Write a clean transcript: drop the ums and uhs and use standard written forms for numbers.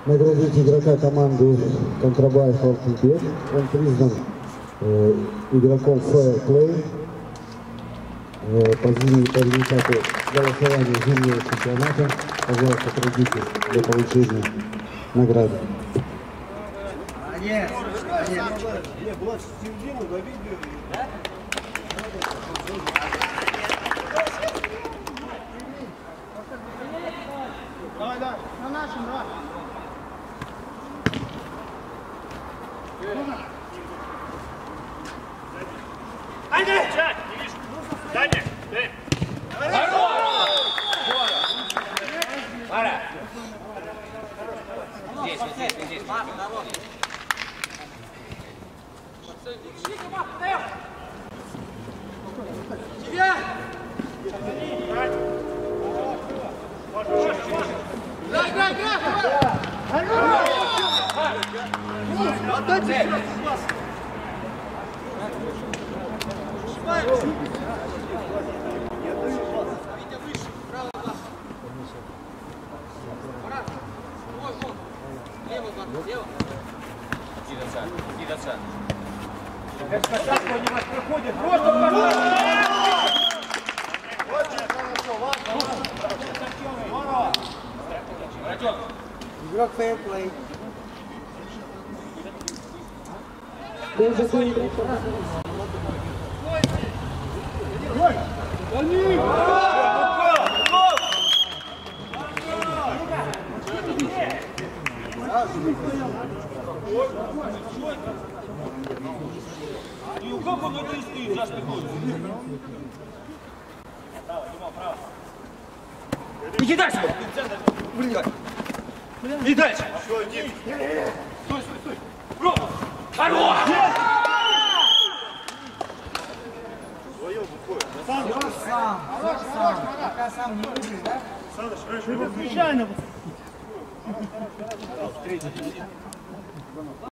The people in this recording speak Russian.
наградить игрока команды Контрабай Халтубек. Он признан игроком Fair Play по результату голосования зимнего чемпионата. Пожалуйста, пройдите для получения награды. Нет. Давай, да. На нашем, да. Айди! Не вижу. Даня, ты. Пара. Здесь, вот здесь, вот здесь. Тебя! Отдайте! Иди до центра. Они вас проходят. Просто очень хорошо. Игрок Fair Play. И как он это стоит, за что ходит? Иди дальше! И дальше! Стой, стой! Пробуй! Хорош! Сам. Пока сам не выйдешь, да? Случайно.